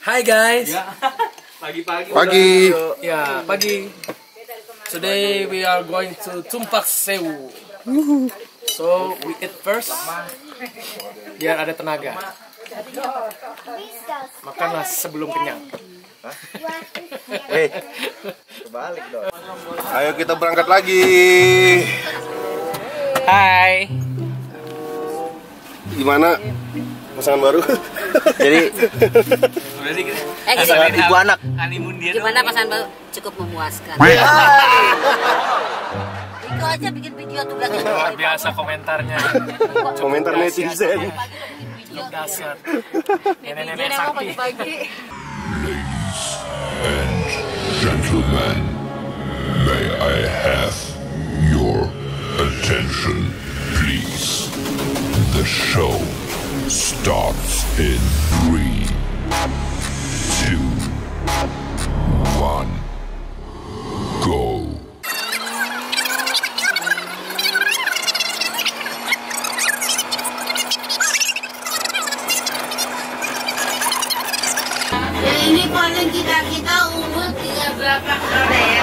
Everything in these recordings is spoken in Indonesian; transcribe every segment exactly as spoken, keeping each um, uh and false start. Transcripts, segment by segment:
Hi guys. Pagi-pagi. Pagi. Ya, pagi. Today we are going to Tumpak Sewu. So we eat first biar ada tenaga. Makanlah sebelum kenyang. Hei, kebalik dong. Ayo kita berangkat lagi. Hai. Gimana? Pasangan baru. Jadi Eh gini, pasangan ibu anak. gimana pasangan baru? Cukup memuaskan. Itu aja bikin video tuh belakang. Luar biasa komentarnya. Komentar netizen. Cukup dasar. Nenek-nenek sakti. Gentlemen, may I have your attention, please? The show starts in three, two, one, go. Ini paling kita kita umur tiga berapa kali ya?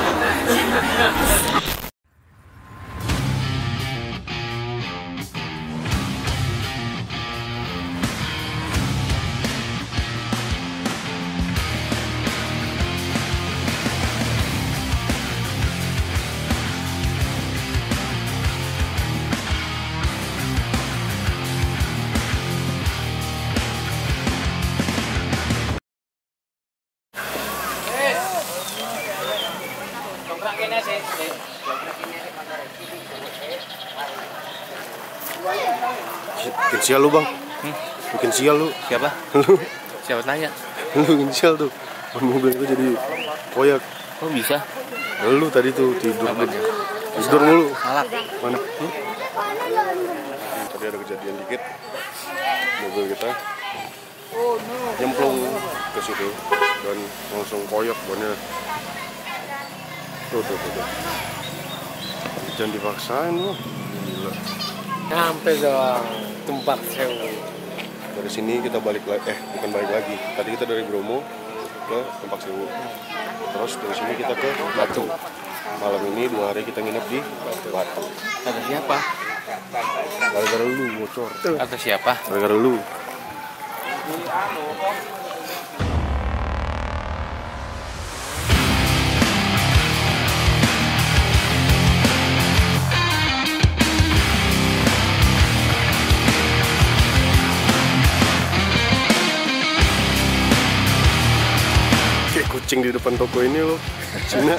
Bikin sial lu bang. Bikin sial lu. Siapa? Lu. Siapa tanya? Lu bikin sial tuh. Ban mobil itu jadi koyak. Oh bisa? Lu tadi tuh tidur. Apanya? Tidur mulu. Salah. Mana? Hmm? Tadi ada kejadian dikit. Mobil kita nyemplung ke situ dan langsung koyak bannya. Tuh tuh tuh. tuh. Jangan dipaksain lu. Gila. Sampai dong Tumpak Sewu. Dari sini kita balik lagi, eh bukan balik lagi. Tadi kita dari Bromo ke Tumpak Sewu. Terus dari sini kita ke Batu. Malam ini dua hari kita nginep di Batu. Kata siapa? Gara-gara lu bocor. Kata siapa? Gara-gara lu. Kayak kucing di depan toko ini loh. Cina.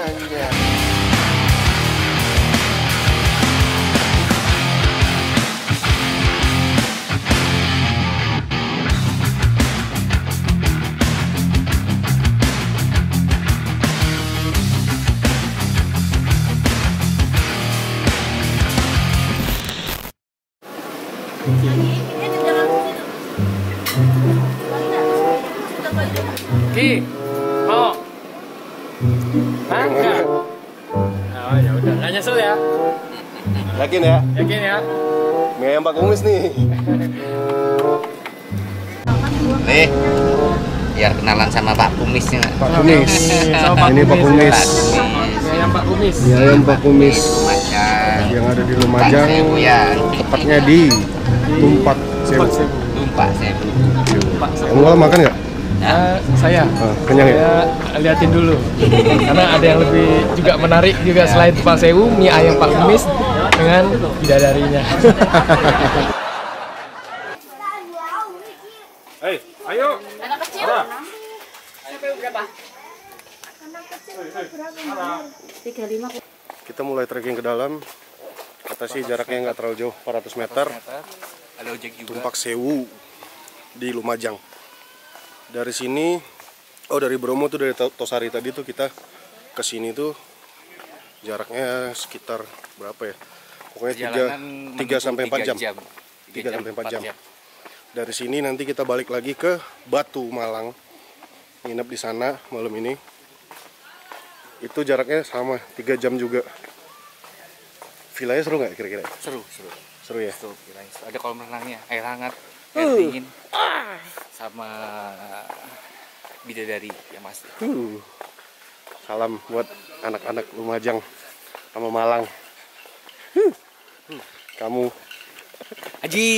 Ki, mau? Hah? Enggak? Oh ya udah, nggak nyesel ya? Yakin ya? Yakin ya? Mie ayam Pak Kumis nih. Nih. Biar kenalan sama Pak Kumis nih. Pak Kumis. Sama Pak Ini Pak Kumis. Kumis. Mie ayam Pak Kumis. Mie ayam Pak Kumis Lumajang. yang ada di Lumajang, ya. tepatnya di Tumpak Sewu. Tumpak Sewu. Kamu malam makan nggak? Eh, saya. Ah, kenyang ya? Saya liatin dulu. Karena ada yang lebih juga menarik juga selain Tumpak Sewu, mie ayam Pak Kumis dengan bidadarinya. Hei, ayo. Anak kecil. Sampai berapa? Anak kecil berapa? tiga puluh lima. Kita mulai trekking ke dalam. Kata sih jaraknya nggak terlalu jauh, empat ratus meter. Ada ojek juga. Tumpak Sewu di Lumajang. Dari sini, oh dari Bromo tuh dari Tosari tadi tuh kita ke sini tuh jaraknya sekitar berapa ya? Pokoknya tiga sampai empat jam. tiga sampai empat jam. Dari sini nanti kita balik lagi ke Batu Malang. Nginep di sana malam ini. Itu jaraknya sama, tiga jam juga. Villanya seru nggak kira-kira? Seru, seru. Seru ya? Seru, kirain. Ada kolam renangnya, air hangat. air dingin sama bidadari yang pasti. Uh. Salam buat anak-anak Lumajang sama Malang. Huh. Kamu Aji.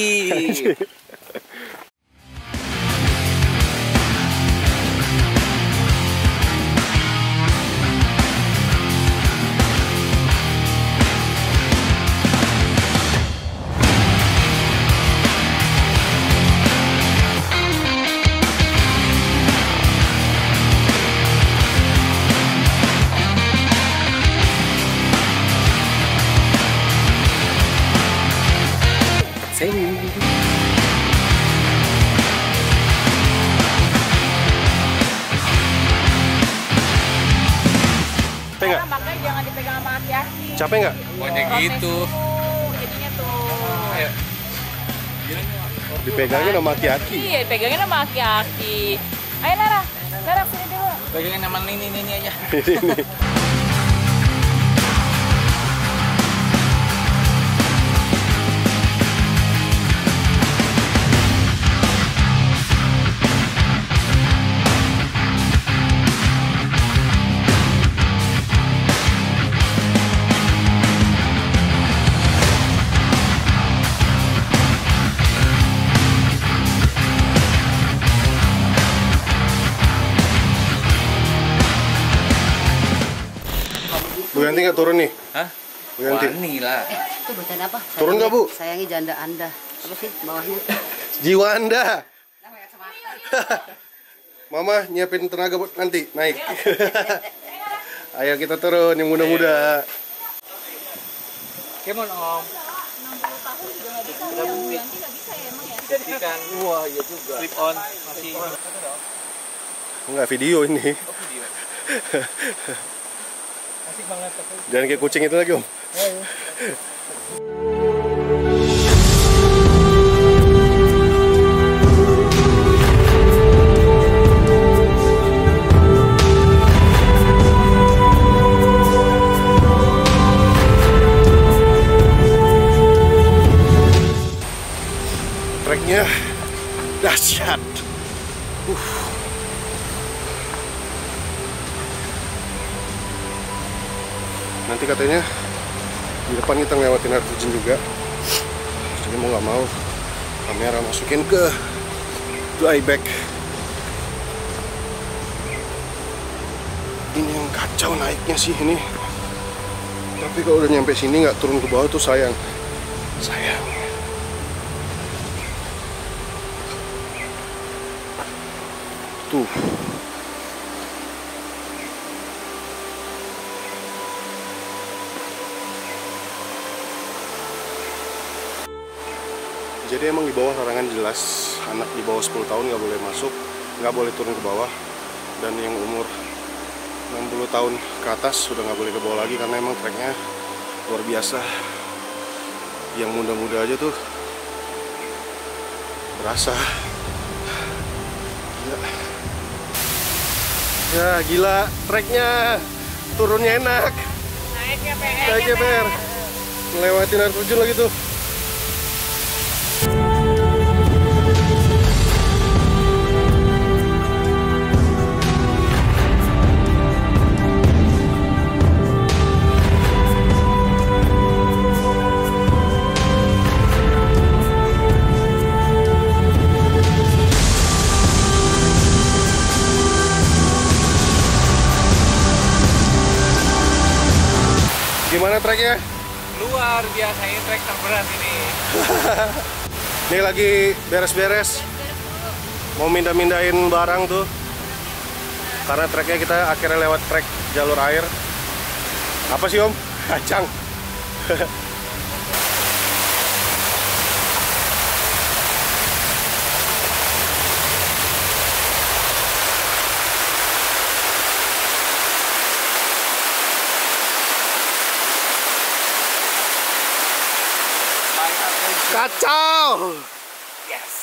capek nggak? Makanya jangan dipegang sama aki-aki. Capek nggak? Pokoknya Protes gitu. tuh, jadinya tuh. Ayo. Dipegangin sama aki-aki. Iya, pegangin sama aki-aki. Ayo Lara, Lara sini dulu. Pegangin sama ini ini ini aja. Bu Yanti nggak turun nih? Hah? Bu Yanti. Wani lah. Itu bercanda apa? Turun nggak, Bu? Sayangi janda Anda. Apa sih bawahnya? Jiwa Anda. Mama nyiapin tenaga buat nanti naik. Ayo kita turun yang muda-muda. Come on Om. Ikan. Wah iya juga. Slip on masih. Enggak video ini. Oh, video. Asik banget. Jangan kayak kucing itu lagi, Om. Treknya dahsyat. Uh. Nanti katanya di depan kita ngelewatin air terjun juga. Jadi mau nggak mau kamera masukin ke dry bag. Ini yang kacau naiknya sih ini. Tapi kalau udah nyampe sini nggak turun ke bawah tuh sayang. Sayang. Tuh. Jadi emang di bawah larangan jelas, anak di bawah sepuluh tahun nggak boleh masuk, nggak boleh turun ke bawah, dan yang umur enam puluh tahun ke atas sudah nggak boleh ke bawah lagi karena emang treknya luar biasa. Yang muda-muda aja tuh berasa. Ya, ya gila, treknya turunnya enak. Naiknya P R. Naiknya P R. Ngelewatin air terjun lagi tuh. Gimana treknya? Luar biasa ini trek terberat ini. Ini lagi beres-beres. Mau mindah-mindahin barang tuh. Karena treknya kita akhirnya lewat trek jalur air. Apa sih Om? Kacang. Kacau. Yes.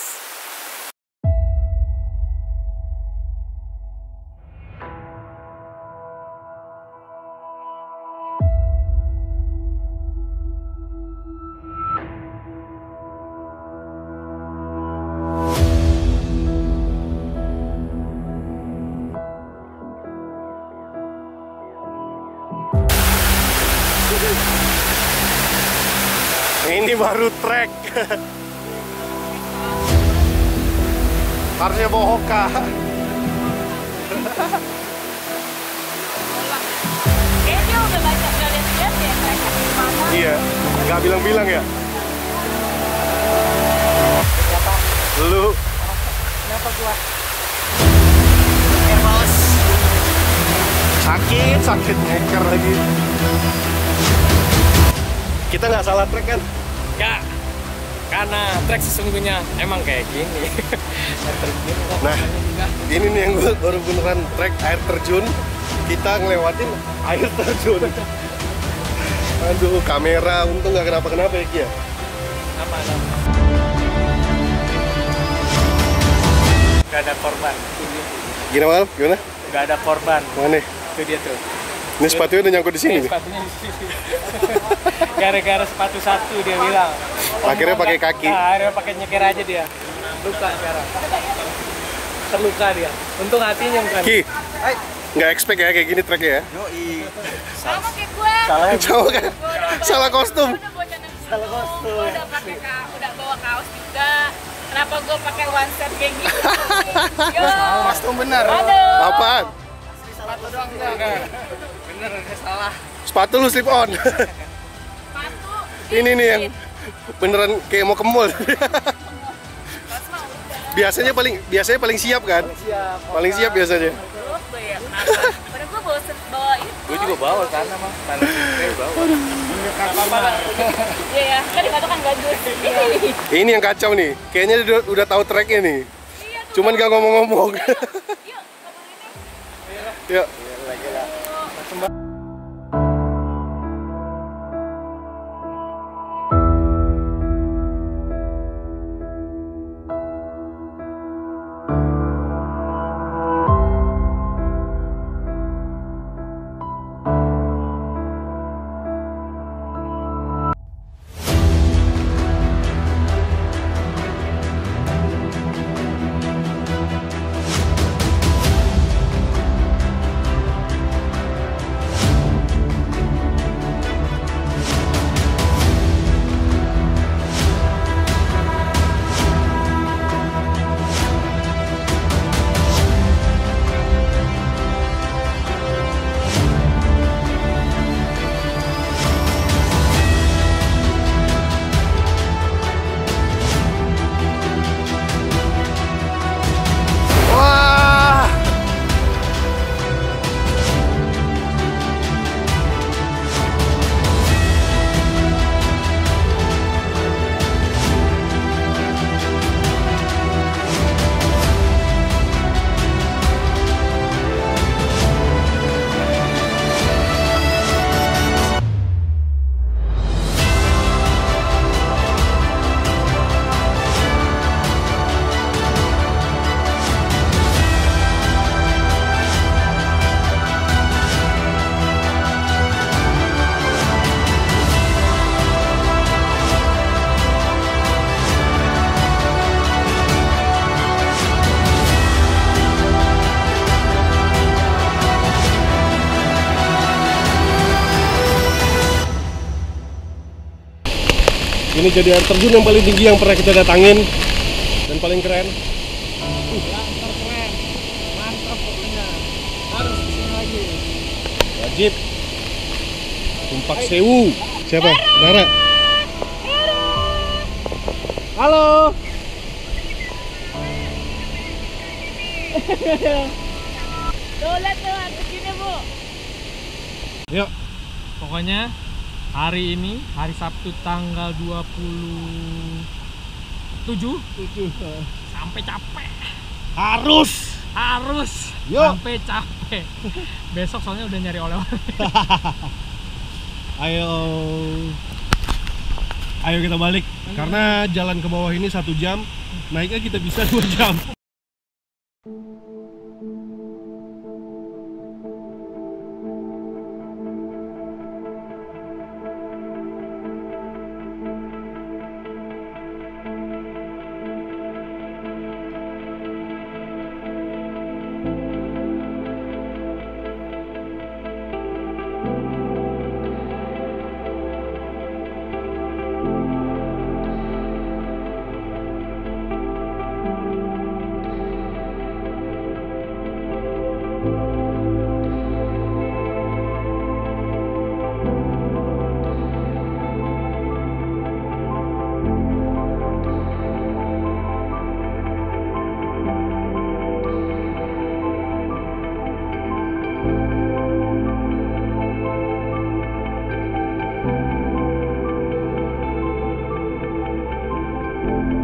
baru trek. Harusnya bawa hoka. Kayaknya udah banyak udah lihat-lihat ya mereka di mana. Iya, nggak bilang-bilang ya. Lu. Kenapa gua? Eh bos. Sakit, sakit ngeker lagi. Kita nggak salah trek kan? Enggak. Karena trek sesungguhnya emang kayak gini. Air terjun. Nah, ini nih yang gua baru beneran trek air terjun. Kita ngelewatin air terjun. Aduh, kamera untung nggak kenapa-kenapa ya Ki ya. Aman-aman. Gak ada korban. Gimana Mal? Gimana? Gak ada korban. Mana nih? Itu dia tuh. Ini sepatunya udah nyangkut di sini Eh, nih. sepatunya di sini. Gara-gara sepatu satu dia bilang. Akhirnya Oh, pakai enggak. kaki. Nah, akhirnya pakai nyeker aja dia. Luka sekarang. Terluka dia. Untung hatinya bukan. Ki, nggak expect ya kayak gini treknya ya? Sama kayak gue. Salah. Sama kan? Salah kostum. Udah bawa celana Salah kostum. Gue udah pakai ka- udah bawa kaos juga. Kenapa gue pakai one set kayak gitu? Yo. Kostum benar. Aduh. Apaan? Sepatu doang enggak. Bener, salah. Sepatu lu slip on. Sepatu. Ini nih yang beneran kayak mau ke mall. Biasanya paling biasanya paling siap kan? Siap. Paling siap biasanya. Terus gue ya kenapa? Padahal gue bawa bawa itu. Gue juga bawa karena mah. Karena gue bawa. Apa-apa. Iya ya, kan di kan gandus. Ini yang kacau nih. Kayaknya dia udah, udah tahu treknya nih. Iya, tuh. Cuman gak ngomong-ngomong. Yuk, kabur ini. Yuk. Wah. Ini jadi air terjun yang paling tinggi yang pernah kita datangin dan paling keren. Keren. Mantap pokoknya. Harus kesini lagi. Wajib. Tumpak Sewu. Siapa? Dara. Halo. Dolan tuh, kesini bu. Yuk. Pokoknya hari ini, hari Sabtu tanggal dua puluh tujuh sampai capek. Harus. Harus Yuk. sampai capek. Besok soalnya udah nyari oleh-oleh. Ayo. Ayo kita balik. Karena jalan ke bawah ini satu jam, naiknya kita bisa dua jam. Bye.